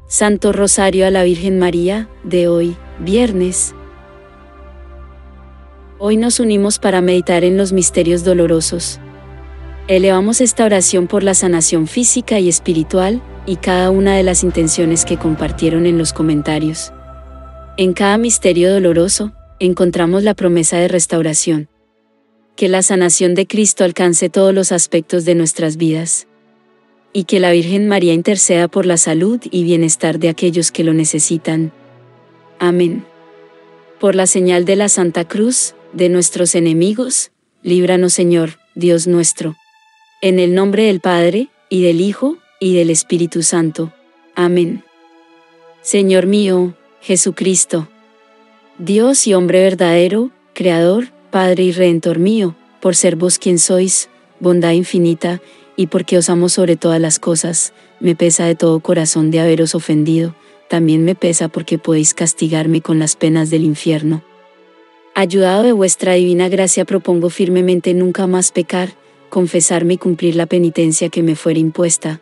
Santo Rosario a la Virgen María, de hoy, viernes. Hoy nos unimos para meditar en los misterios dolorosos. Elevamos esta oración por la sanación física y espiritual, y cada una de las intenciones que compartieron en los comentarios. En cada misterio doloroso, encontramos la promesa de restauración. Que la sanación de Cristo alcance todos los aspectos de nuestras vidas. Y que la Virgen María interceda por la salud y bienestar de aquellos que lo necesitan. Amén. Por la señal de la Santa Cruz, de nuestros enemigos, líbranos Señor, Dios nuestro. En el nombre del Padre, y del Hijo, y del Espíritu Santo. Amén. Señor mío, Jesucristo, Dios y hombre verdadero, Creador, Padre y Redentor mío, por ser vos quien sois, bondad infinita, y porque os amo sobre todas las cosas, me pesa de todo corazón de haberos ofendido, también me pesa porque podéis castigarme con las penas del infierno. Ayudado de vuestra divina gracia propongo firmemente nunca más pecar, confesarme y cumplir la penitencia que me fuere impuesta.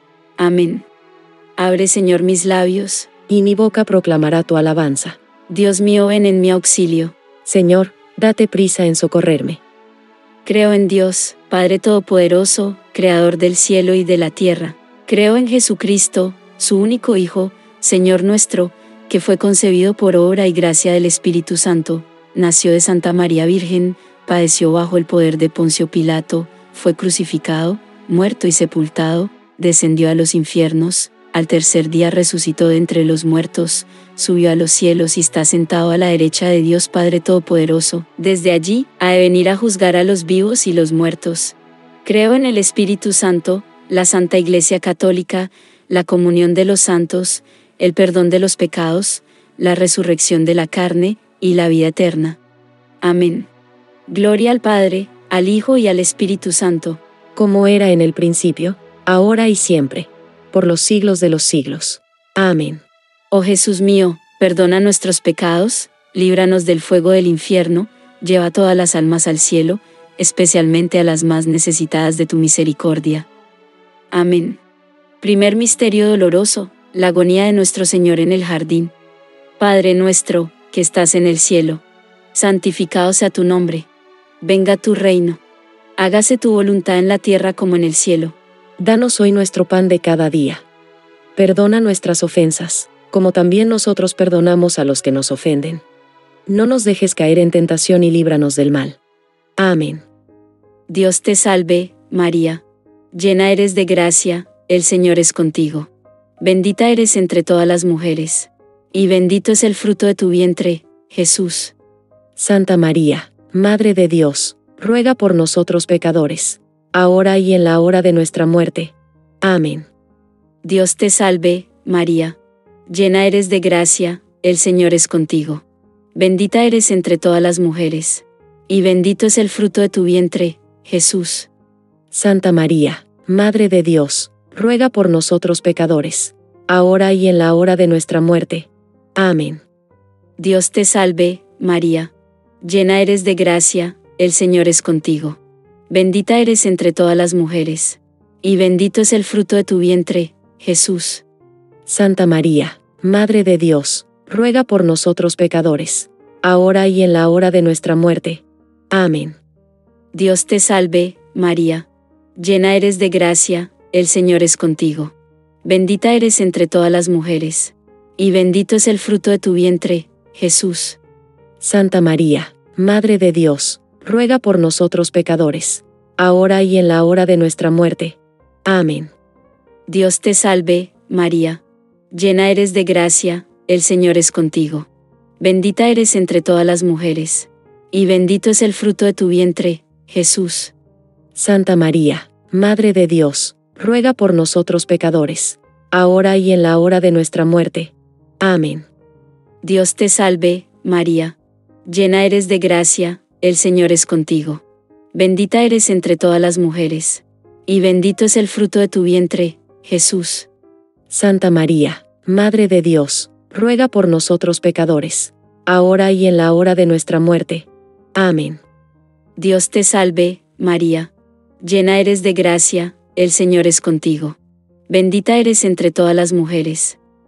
Amén. Abre Señor mis labios, y mi boca proclamará tu alabanza. Dios mío, ven en mi auxilio. Señor, date prisa en socorrerme. Creo en Dios, Padre Todopoderoso, Creador del cielo y de la tierra. Creo en Jesucristo, su único Hijo, Señor nuestro, que fue concebido por obra y gracia del Espíritu Santo, nació de Santa María Virgen, padeció bajo el poder de Poncio Pilato, fue crucificado, muerto y sepultado, descendió a los infiernos, al tercer día resucitó de entre los muertos, subió a los cielos y está sentado a la derecha de Dios Padre Todopoderoso. Desde allí, ha de venir a juzgar a los vivos y los muertos. Creo en el Espíritu Santo, la Santa Iglesia Católica, la comunión de los santos, el perdón de los pecados, la resurrección de la carne, y la vida eterna. Amén. Gloria al Padre, al Hijo y al Espíritu Santo. Como era en el principio, ahora y siempre, por los siglos de los siglos. Amén. Oh Jesús mío, perdona nuestros pecados, líbranos del fuego del infierno, lleva todas las almas al cielo, especialmente a las más necesitadas de tu misericordia. Amén. Primer misterio doloroso, la agonía de nuestro Señor en el jardín. Padre nuestro, que estás en el cielo, santificado sea tu nombre. Venga tu reino. Hágase tu voluntad en la tierra como en el cielo. Danos hoy nuestro pan de cada día. Perdona nuestras ofensas, como también nosotros perdonamos a los que nos ofenden. No nos dejes caer en tentación y líbranos del mal. Amén. Dios te salve, María. Llena eres de gracia, el Señor es contigo. Bendita eres entre todas las mujeres. Y bendito es el fruto de tu vientre, Jesús. Santa María, Madre de Dios, ruega por nosotros pecadores, ahora y en la hora de nuestra muerte. Amén. Dios te salve, María. Llena eres de gracia, el Señor es contigo. Bendita eres entre todas las mujeres. Y bendito es el fruto de tu vientre, Jesús. Santa María, Madre de Dios, ruega por nosotros pecadores, ahora y en la hora de nuestra muerte. Amén. Dios te salve, María. Llena eres de gracia, el Señor es contigo. Bendita eres entre todas las mujeres. Y bendito es el fruto de tu vientre, Jesús. Santa María, Madre de Dios, ruega por nosotros pecadores, ahora y en la hora de nuestra muerte. Amén. Dios te salve, María. Llena eres de gracia, el Señor es contigo. Bendita eres entre todas las mujeres. Y bendito es el fruto de tu vientre, Jesús. Santa María, Madre de Dios, ruega por nosotros pecadores, ahora y en la hora de nuestra muerte. Amén. Dios te salve, María. Llena eres de gracia, el Señor es contigo. Bendita eres entre todas las mujeres. Y bendito es el fruto de tu vientre, Jesús. Santa María, Madre de Dios, ruega por nosotros pecadores, ahora y en la hora de nuestra muerte. Amén. Dios te salve, María. Llena eres de gracia, el Señor es contigo. Bendita eres entre todas las mujeres. Y bendito es el fruto de tu vientre, Jesús. Santa María, Madre de Dios, ruega por nosotros pecadores, ahora y en la hora de nuestra muerte. Amén. Dios te salve, María. Llena eres de gracia, el Señor es contigo. Bendita eres entre todas las mujeres.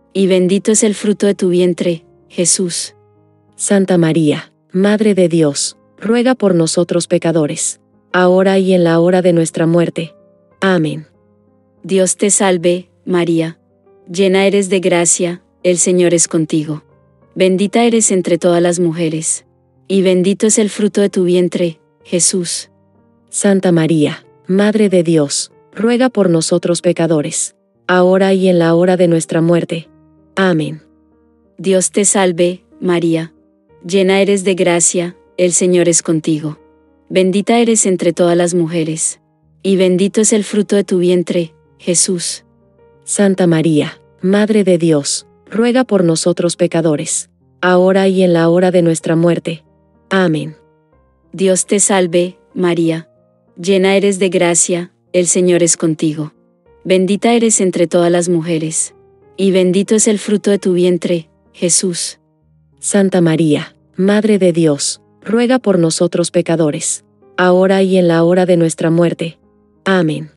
y bendito es el fruto de tu vientre, Jesús. Santa María, Madre de Dios, ruega por nosotros pecadores, ahora y en la hora de nuestra muerte. Amén. Dios te salve, María. Llena eres de gracia, el Señor es contigo. Bendita eres entre todas las mujeres, y bendito es el fruto de tu vientre, Jesús. Santa María, Madre de Dios, ruega por nosotros pecadores, ahora y en la hora de nuestra muerte. Amén. Dios te salve, María. Llena eres de gracia, el Señor es contigo. Bendita eres entre todas las mujeres, y bendito es el fruto de tu vientre, Jesús. Santa María, Madre de Dios, ruega por nosotros pecadores, ahora y en la hora de nuestra muerte. Amén. Dios te salve, María. Llena eres de gracia, el Señor es contigo. Bendita eres entre todas las mujeres, y bendito es el fruto de tu vientre, Jesús. Santa María, Madre de Dios, ruega por nosotros pecadores, ahora y en la hora de nuestra muerte. Amén.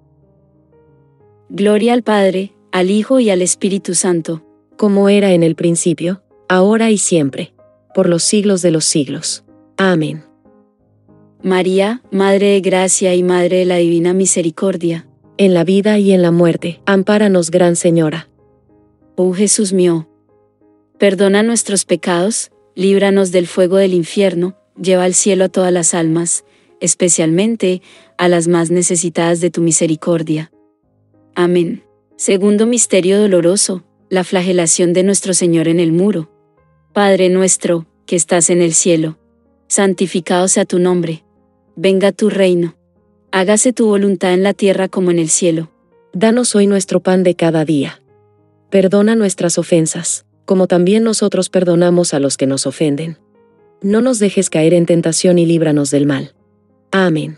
Gloria al Padre, al Hijo y al Espíritu Santo, como era en el principio, ahora y siempre, por los siglos de los siglos. Amén. María, Madre de Gracia y Madre de la Divina Misericordia, en la vida y en la muerte, ampáranos, Gran Señora. Oh Jesús mío, perdona nuestros pecados, líbranos del fuego del infierno, lleva al cielo a todas las almas, especialmente a las más necesitadas de tu misericordia. Amén. Segundo misterio doloroso, la flagelación de nuestro Señor en el muro. Padre nuestro, que estás en el cielo, santificado sea tu nombre. Venga tu reino. Hágase tu voluntad en la tierra como en el cielo. Danos hoy nuestro pan de cada día. Perdona nuestras ofensas, como también nosotros perdonamos a los que nos ofenden. No nos dejes caer en tentación y líbranos del mal. Amén.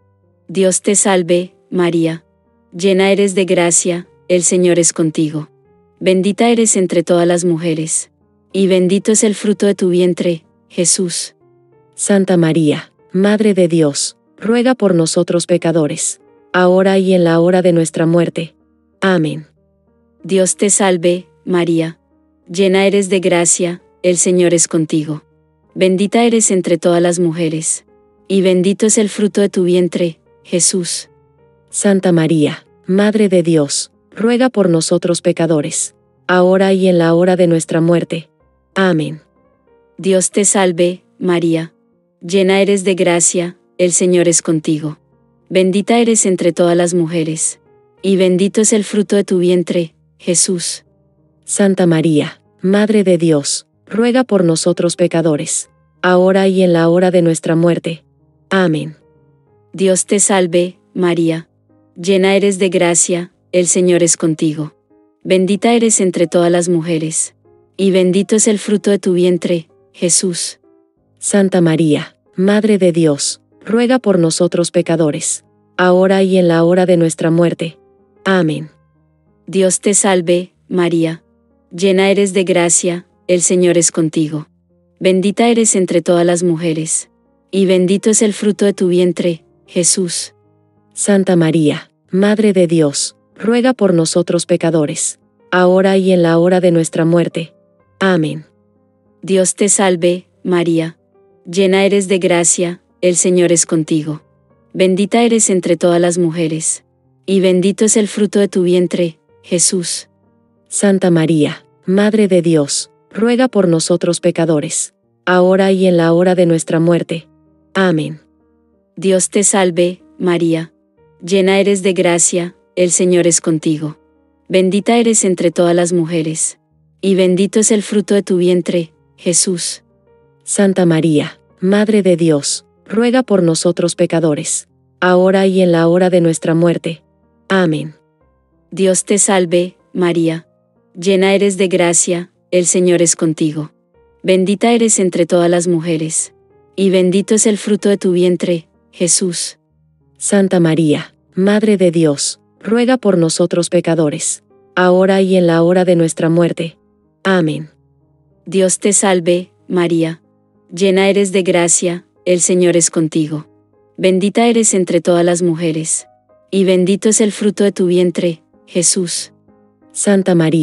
Dios te salve, María. Llena eres de gracia, el Señor es contigo. Bendita eres entre todas las mujeres, y bendito es el fruto de tu vientre, Jesús. Santa María, Madre de Dios, ruega por nosotros pecadores, ahora y en la hora de nuestra muerte. Amén. Dios te salve, María. Llena eres de gracia, el Señor es contigo. Bendita eres entre todas las mujeres, y bendito es el fruto de tu vientre, Jesús. Santa María, Madre de Dios, ruega por nosotros pecadores, ahora y en la hora de nuestra muerte. Amén. Dios te salve, María. Llena eres de gracia, el Señor es contigo. Bendita eres entre todas las mujeres, y bendito es el fruto de tu vientre, Jesús. Santa María, Madre de Dios, ruega por nosotros pecadores, ahora y en la hora de nuestra muerte. Amén. Dios te salve, María. Llena eres de gracia, el Señor es contigo. Bendita eres entre todas las mujeres, y bendito es el fruto de tu vientre, Jesús. Santa María, Madre de Dios, ruega por nosotros pecadores, ahora y en la hora de nuestra muerte. Amén. Dios te salve, María. Llena eres de gracia, el Señor es contigo. Bendita eres entre todas las mujeres, y bendito es el fruto de tu vientre, Jesús. Santa María, Madre de Dios, ruega por nosotros pecadores, ahora y en la hora de nuestra muerte. Amén. Dios te salve, María. Llena eres de gracia, el Señor es contigo. Bendita eres entre todas las mujeres, y bendito es el fruto de tu vientre, Jesús. Santa María, Madre de Dios, ruega por nosotros pecadores, ahora y en la hora de nuestra muerte. Amén. Dios te salve, María. Llena eres de gracia, el Señor es contigo. Bendita eres entre todas las mujeres, y bendito es el fruto de tu vientre, Jesús. Santa María, Madre de Dios, ruega por nosotros pecadores, ahora y en la hora de nuestra muerte. Amén. Dios te salve, María. Llena eres de gracia, el Señor es contigo. Bendita eres entre todas las mujeres, y bendito es el fruto de tu vientre, Jesús. Santa María, Madre de Dios, ruega por nosotros pecadores, ahora y en la hora de nuestra muerte. Amén. Dios te salve, María. Llena eres de gracia, el Señor es contigo. Bendita eres entre todas las mujeres, y bendito es el fruto de tu vientre, Jesús. Santa María,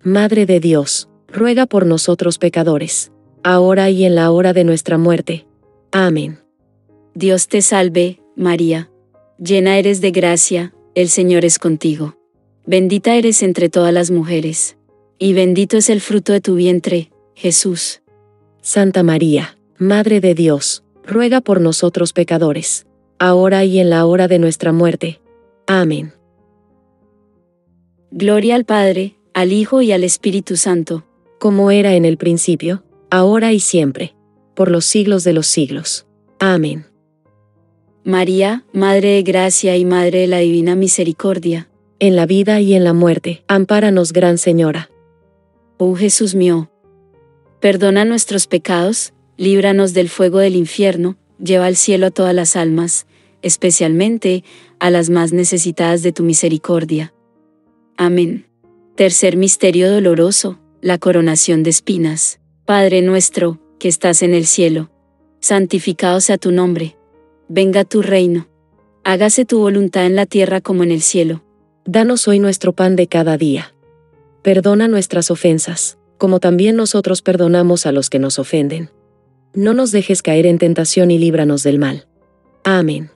Madre de Dios, ruega por nosotros pecadores, ahora y en la hora de nuestra muerte. Amén. Dios te salve, María. Llena eres de gracia, el Señor es contigo. Bendita eres entre todas las mujeres, y bendito es el fruto de tu vientre, Jesús. Santa María, Madre de Dios, ruega por nosotros pecadores, ahora y en la hora de nuestra muerte. Amén. Gloria al Padre, al Hijo y al Espíritu Santo, como era en el principio, ahora y siempre, por los siglos de los siglos. Amén. María, Madre de Gracia y Madre de la Divina Misericordia, en la vida y en la muerte, ampáranos, Gran Señora. Oh Jesús mío, perdona nuestros pecados, líbranos del fuego del infierno, lleva al cielo a todas las almas, especialmente a las más necesitadas de tu misericordia. Amén. Tercer misterio doloroso, la coronación de espinas. Padre nuestro, que estás en el cielo, santificado sea tu nombre. Venga tu reino. Hágase tu voluntad en la tierra como en el cielo. Danos hoy nuestro pan de cada día. Perdona nuestras ofensas, como también nosotros perdonamos a los que nos ofenden. No nos dejes caer en tentación y líbranos del mal. Amén.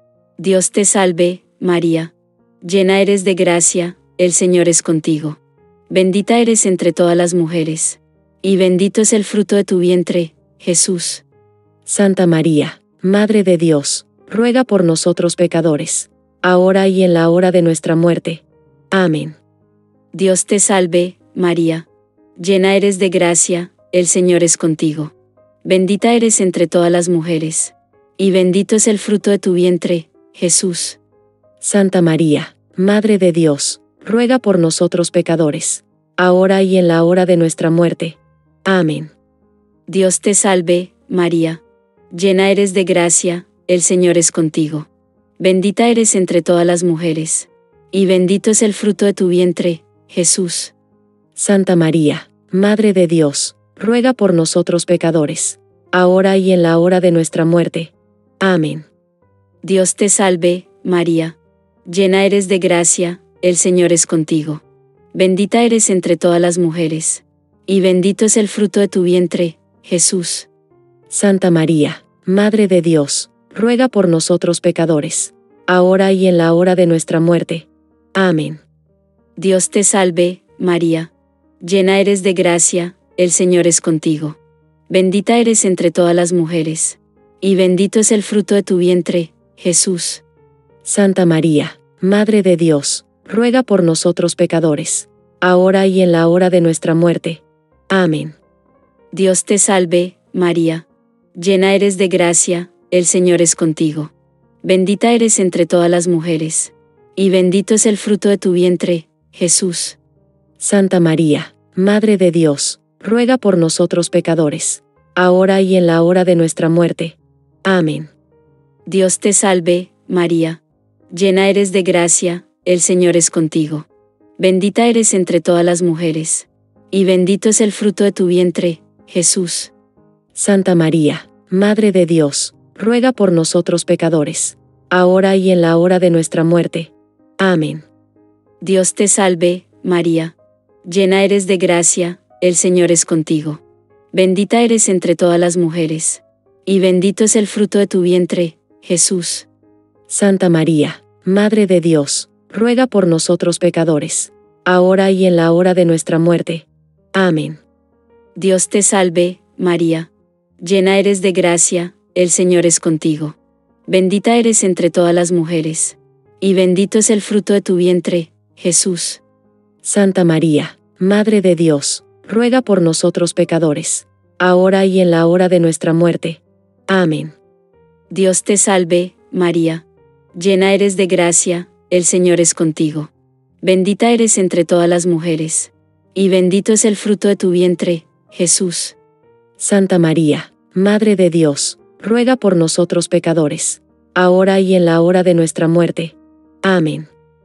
Dios te salve, María. Llena eres de gracia, el Señor es contigo. Bendita eres entre todas las mujeres, y bendito es el fruto de tu vientre, Jesús. Santa María, Madre de Dios, ruega por nosotros pecadores, ahora y en la hora de nuestra muerte. Amén. Dios te salve, María. Llena eres de gracia, el Señor es contigo. Bendita eres entre todas las mujeres, y bendito es el fruto de tu vientre, Jesús. Santa María, Madre de Dios, ruega por nosotros pecadores, ahora y en la hora de nuestra muerte. Amén. Dios te salve, María. Llena eres de gracia, el Señor es contigo. Bendita eres entre todas las mujeres, y bendito es el fruto de tu vientre, Jesús. Santa María, Madre de Dios, ruega por nosotros pecadores, ahora y en la hora de nuestra muerte. Amén. Dios te salve, María. Llena eres de gracia, el Señor es contigo. Bendita eres entre todas las mujeres, y bendito es el fruto de tu vientre, Jesús. Santa María, Madre de Dios, ruega por nosotros pecadores, ahora y en la hora de nuestra muerte. Amén. Dios te salve, María. Llena eres de gracia, el Señor es contigo. Bendita eres entre todas las mujeres, y bendito es el fruto de tu vientre, Jesús. Santa María, Madre de Dios, ruega por nosotros pecadores, ahora y en la hora de nuestra muerte. Amén. Dios te salve, María. Llena eres de gracia, el Señor es contigo. Bendita eres entre todas las mujeres, y bendito es el fruto de tu vientre, Jesús. Santa María, Madre de Dios, ruega por nosotros pecadores, ahora y en la hora de nuestra muerte. Amén. Dios te salve, María. Llena eres de gracia, el Señor es contigo. Bendita eres entre todas las mujeres, y bendito es el fruto de tu vientre, Jesús. Santa María, Madre de Dios, ruega por nosotros pecadores, ahora y en la hora de nuestra muerte. Amén. Dios te salve, María. Llena eres de gracia, el Señor es contigo. Bendita eres entre todas las mujeres, y bendito es el fruto de tu vientre, Jesús. Santa María, Madre de Dios, ruega por nosotros pecadores, ahora y en la hora de nuestra muerte. Amén. Dios te salve, María. Llena eres de gracia, el Señor es contigo. Bendita eres entre todas las mujeres, y bendito es el fruto de tu vientre, Jesús. Santa María, Madre de Dios, ruega por nosotros pecadores, ahora y en la hora de nuestra muerte. Amén. Dios te salve, María. Llena eres de gracia, el Señor es contigo. Bendita eres entre todas las mujeres, y bendito es el fruto de tu vientre, Jesús. Santa María, Madre de Dios, ruega por nosotros pecadores, ahora y en la hora de nuestra muerte. Amén.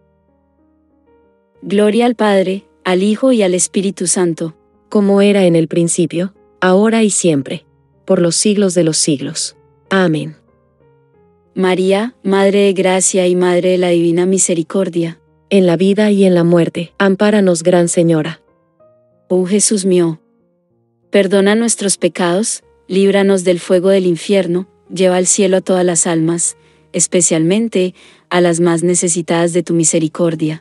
Gloria al Padre, al Hijo y al Espíritu Santo, como era en el principio, ahora y siempre, por los siglos de los siglos. Amén. María, Madre de Gracia y Madre de la Divina Misericordia, en la vida y en la muerte, ampáranos, Gran Señora. Oh Jesús mío, perdona nuestros pecados, líbranos del fuego del infierno, lleva al cielo a todas las almas, especialmente a las más necesitadas de tu misericordia.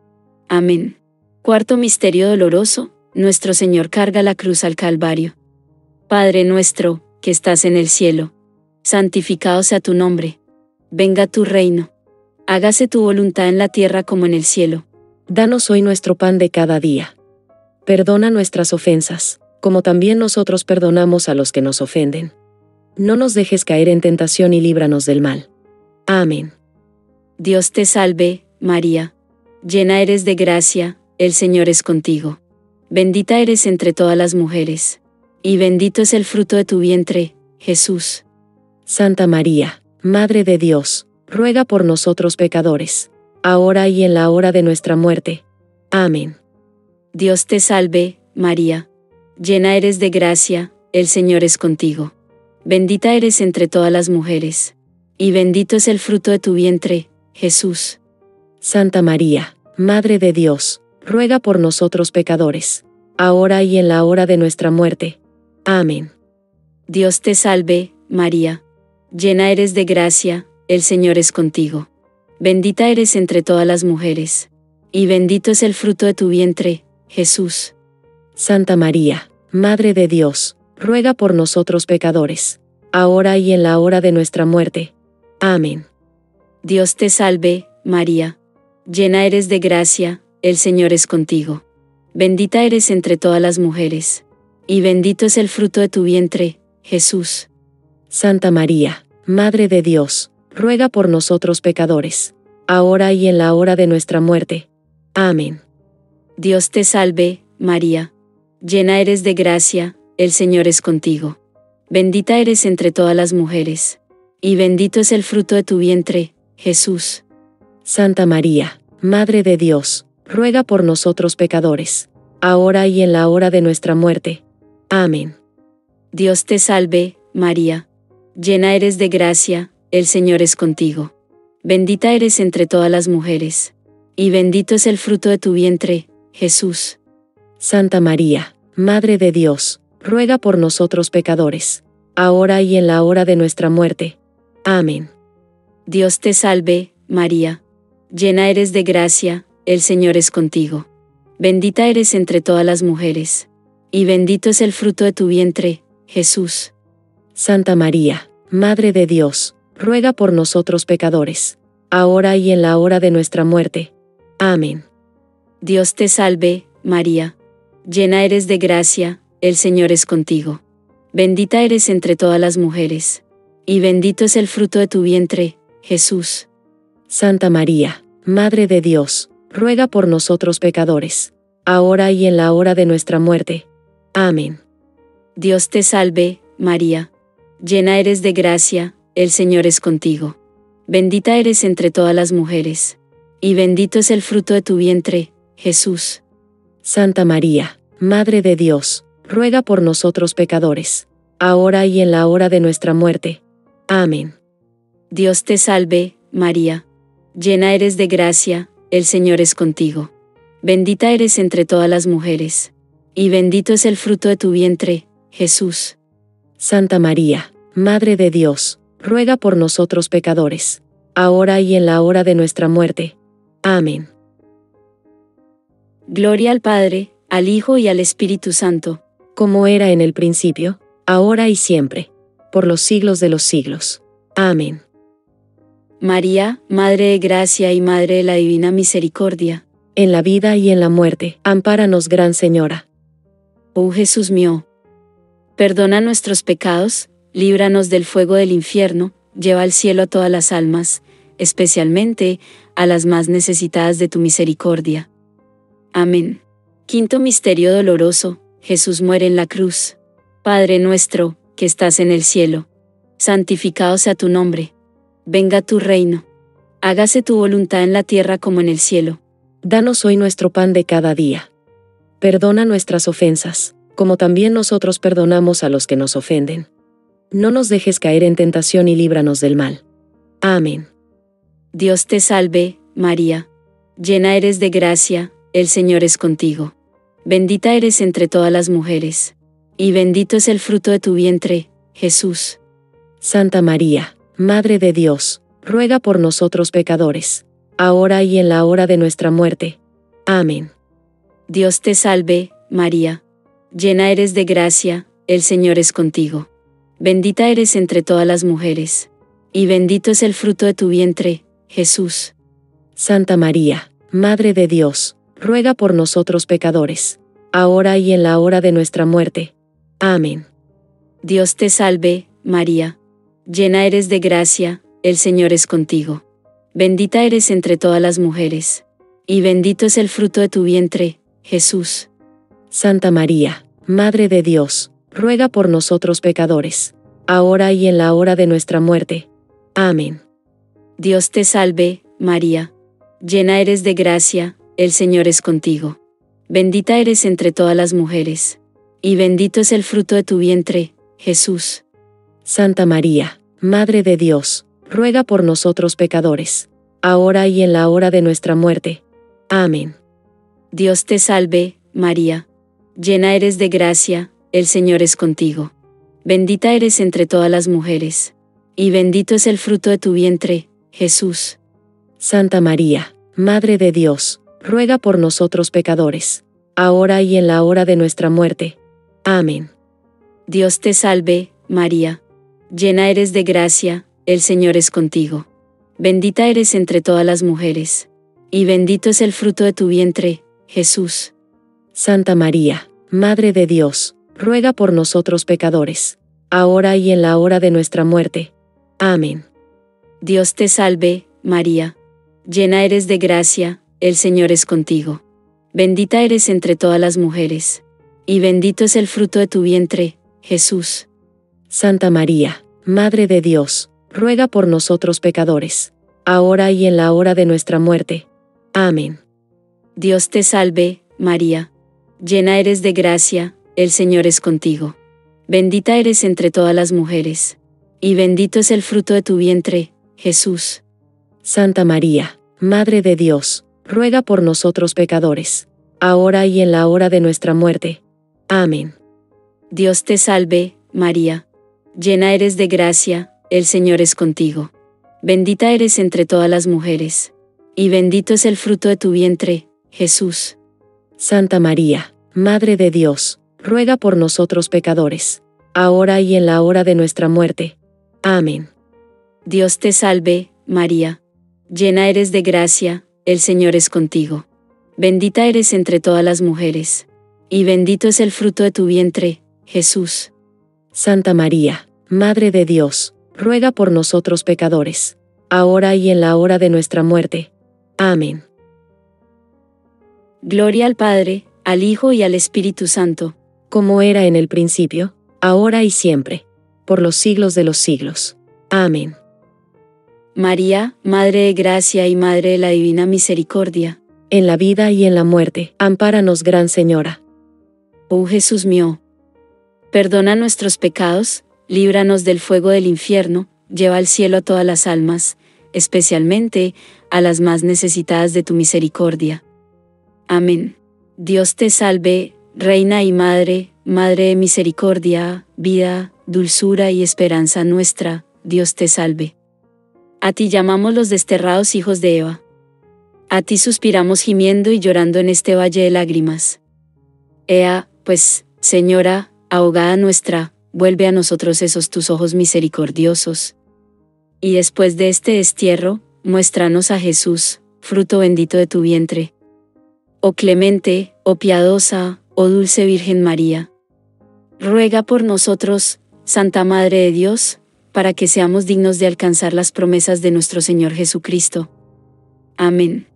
Amén. Cuarto misterio doloroso, nuestro Señor carga la cruz al Calvario. Padre nuestro, que estás en el cielo, santificado sea tu nombre. Venga tu reino. Hágase tu voluntad en la tierra como en el cielo. Danos hoy nuestro pan de cada día. Perdona nuestras ofensas, como también nosotros perdonamos a los que nos ofenden. No nos dejes caer en tentación y líbranos del mal. Amén. Dios te salve, María. Llena eres de gracia, el Señor es contigo. Bendita eres entre todas las mujeres. Y bendito es el fruto de tu vientre, Jesús. Santa María, Madre de Dios, ruega por nosotros pecadores, ahora y en la hora de nuestra muerte. Amén. Dios te salve, María. Llena eres de gracia, el Señor es contigo. Bendita eres entre todas las mujeres. Y bendito es el fruto de tu vientre, Jesús. Santa María, Madre de Dios, ruega por nosotros pecadores, ahora y en la hora de nuestra muerte. Amén. Dios te salve, María. Llena eres de gracia, el Señor es contigo. Bendita eres entre todas las mujeres. Y bendito es el fruto de tu vientre, Jesús. Santa María, Madre de Dios, ruega por nosotros pecadores, ahora y en la hora de nuestra muerte. Amén. Dios te salve, María. Llena eres de gracia, el Señor es contigo. Bendita eres entre todas las mujeres. Y bendito es el fruto de tu vientre, Jesús. Santa María, Madre de Dios, ruega por nosotros pecadores, ahora y en la hora de nuestra muerte. Amén. Dios te salve, María. Llena eres de gracia, el Señor es contigo. Bendita eres entre todas las mujeres. Y bendito es el fruto de tu vientre, Jesús. Santa María, Madre de Dios, ruega por nosotros pecadores, ahora y en la hora de nuestra muerte. Amén. Dios te salve, María. Llena eres de gracia, el Señor es contigo. Bendita eres entre todas las mujeres. Y bendito es el fruto de tu vientre, Jesús. Santa María, Madre de Dios, ruega por nosotros pecadores, ahora y en la hora de nuestra muerte. Amén. Dios te salve, María. Llena eres de gracia, el Señor es contigo. Bendita eres entre todas las mujeres. Y bendito es el fruto de tu vientre, Jesús. Santa María, Madre de Dios, ruega por nosotros pecadores, ahora y en la hora de nuestra muerte. Amén. Dios te salve, María. Llena eres de gracia, el Señor es contigo. Bendita eres entre todas las mujeres. Y bendito es el fruto de tu vientre, Jesús. Santa María, Madre de Dios, ruega por nosotros pecadores, ahora y en la hora de nuestra muerte. Amén. Dios te salve, María. Llena eres de gracia, el Señor es contigo. Bendita eres entre todas las mujeres. Y bendito es el fruto de tu vientre, Jesús. Santa María, Madre de Dios, ruega por nosotros pecadores, ahora y en la hora de nuestra muerte. Amén. Dios te salve, María. Llena eres de gracia, el Señor es contigo. Bendita eres entre todas las mujeres. Y bendito es el fruto de tu vientre, Jesús. Santa María, Madre de Dios, ruega por nosotros pecadores, ahora y en la hora de nuestra muerte. Amén. Gloria al Padre, al Hijo y al Espíritu Santo, como era en el principio, ahora y siempre, por los siglos de los siglos. Amén. María, Madre de Gracia y Madre de la Divina Misericordia, en la vida y en la muerte, ampáranos, Gran Señora. Oh Jesús mío, perdona nuestros pecados, líbranos del fuego del infierno, lleva al cielo a todas las almas, especialmente a las más necesitadas de tu misericordia. Amén. Quinto misterio doloroso, Jesús muere en la cruz. Padre nuestro, que estás en el cielo, santificado sea tu nombre. Venga tu reino. Hágase tu voluntad en la tierra como en el cielo. Danos hoy nuestro pan de cada día. Perdona nuestras ofensas, como también nosotros perdonamos a los que nos ofenden. No nos dejes caer en tentación y líbranos del mal. Amén. Dios te salve, María. Llena eres de gracia, el Señor es contigo. Bendita eres entre todas las mujeres, y bendito es el fruto de tu vientre, Jesús. Santa María, Madre de Dios, ruega por nosotros pecadores, ahora y en la hora de nuestra muerte. Amén. Dios te salve, María. Llena eres de gracia, el Señor es contigo. Bendita eres entre todas las mujeres, y bendito es el fruto de tu vientre, Jesús. Santa María, Madre de Dios, ruega por nosotros pecadores, ahora y en la hora de nuestra muerte. Amén. Dios te salve, María. Llena eres de gracia, el Señor es contigo. Bendita eres entre todas las mujeres, y bendito es el fruto de tu vientre, Jesús. Santa María, Madre de Dios, ruega por nosotros pecadores, ahora y en la hora de nuestra muerte. Amén. Dios te salve, María. Llena eres de gracia, el Señor es contigo. Bendita eres entre todas las mujeres, y bendito es el fruto de tu vientre, Jesús. Santa María, Madre de Dios, ruega por nosotros pecadores, ahora y en la hora de nuestra muerte. Amén. Dios te salve, María. Llena eres de gracia, el Señor es contigo. Bendita eres entre todas las mujeres, y bendito es el fruto de tu vientre, Jesús. Santa María, Madre de Dios, ruega por nosotros pecadores, ahora y en la hora de nuestra muerte. Amén. Dios te salve, María. Llena eres de gracia, el Señor es contigo. Bendita eres entre todas las mujeres, y bendito es el fruto de tu vientre, Jesús. Santa María, Madre de Dios, ruega por nosotros pecadores, ahora y en la hora de nuestra muerte. Amén. Dios te salve, María. Llena eres de gracia, el Señor es contigo. Bendita eres entre todas las mujeres, y bendito es el fruto de tu vientre, Jesús. Santa María, Madre de Dios, ruega por nosotros pecadores, ahora y en la hora de nuestra muerte. Amén. Dios te salve, María. Llena eres de gracia, el Señor es contigo. Bendita eres entre todas las mujeres, y bendito es el fruto de tu vientre, Jesús. Santa María, Madre de Dios, ruega por nosotros pecadores, ahora y en la hora de nuestra muerte. Amén. Dios te salve, María. Llena eres de gracia, el Señor es contigo. Bendita eres entre todas las mujeres, y bendito es el fruto de tu vientre, Jesús. Santa María, Madre de Dios, ruega por nosotros pecadores, ahora y en la hora de nuestra muerte. Amén. Dios te salve, María. Llena eres de gracia, el Señor es contigo. Bendita eres entre todas las mujeres, y bendito es el fruto de tu vientre, Jesús. Santa María, Madre de Dios, ruega por nosotros pecadores, ahora y en la hora de nuestra muerte. Amén. Gloria al Padre, al Hijo y al Espíritu Santo, como era en el principio, ahora y siempre, por los siglos de los siglos. Amén. María, Madre de Gracia y Madre de la Divina Misericordia, en la vida y en la muerte, ampáranos, Gran Señora. Oh Jesús mío, perdona nuestros pecados, líbranos del fuego del infierno, lleva al cielo a todas las almas, especialmente a las más necesitadas de tu misericordia. Amén. Dios te salve, Reina y Madre, Madre de misericordia, vida, dulzura y esperanza nuestra, Dios te salve. A ti llamamos los desterrados hijos de Eva. A ti suspiramos gimiendo y llorando en este valle de lágrimas. Ea, pues, Señora, ahogada nuestra, vuelve a nosotros esos tus ojos misericordiosos. Y después de este destierro, muéstranos a Jesús, fruto bendito de tu vientre. Oh clemente, oh piadosa, oh dulce Virgen María. Ruega por nosotros, Santa Madre de Dios, para que seamos dignos de alcanzar las promesas de nuestro Señor Jesucristo. Amén.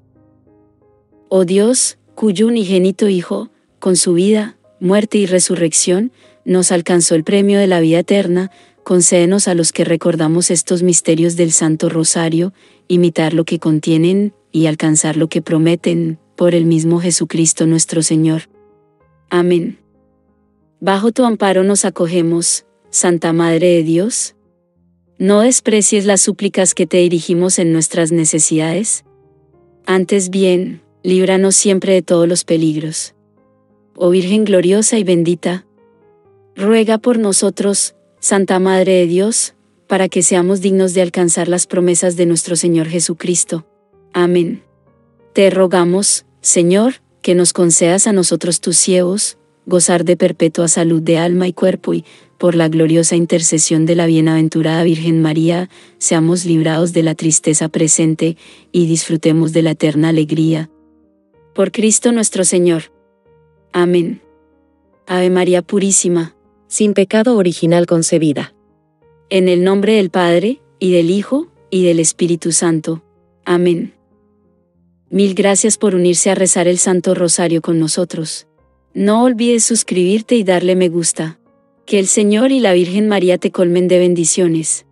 Oh Dios, cuyo unigénito Hijo, con su vida, muerte y resurrección, nos alcanzó el premio de la vida eterna, concédenos a los que recordamos estos misterios del Santo Rosario, imitar lo que contienen, y alcanzar lo que prometen, por el mismo Jesucristo nuestro Señor. Amén. Bajo tu amparo nos acogemos, Santa Madre de Dios. No desprecies las súplicas que te dirigimos en nuestras necesidades. Antes bien, líbranos siempre de todos los peligros. oh Virgen gloriosa y bendita, ruega por nosotros, Santa Madre de Dios, para que seamos dignos de alcanzar las promesas de nuestro Señor Jesucristo. Amén. Te rogamos, Señor, que nos concedas a nosotros tus siervos, gozar de perpetua salud de alma y cuerpo y, por la gloriosa intercesión de la bienaventurada Virgen María, seamos librados de la tristeza presente y disfrutemos de la eterna alegría. Por Cristo nuestro Señor. Amén. Ave María Purísima, sin pecado original concebida. En el nombre del Padre, y del Hijo, y del Espíritu Santo. Amén. Mil gracias por unirse a rezar el Santo Rosario con nosotros. No olvides suscribirte y darle me gusta. Que el Señor y la Virgen María te colmen de bendiciones.